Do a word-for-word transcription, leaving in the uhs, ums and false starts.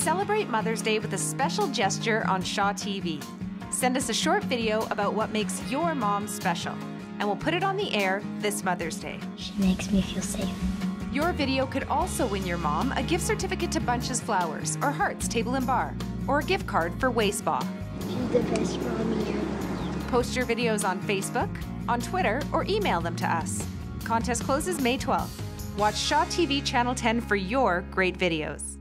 Celebrate Mother's Day with a special gesture on Shaw T V. Send us a short video about what makes your mom special, and we'll put it on the air this Mother's Day. She makes me feel safe. Your video could also win your mom a gift certificate to Bunches Flowers or Hearts Table and Bar, or a gift card for Way Spa. You're the best mommy ever. Post your videos on Facebook, on Twitter, or email them to us. Contest closes May twelfth. Watch Shaw T V Channel ten for your great videos.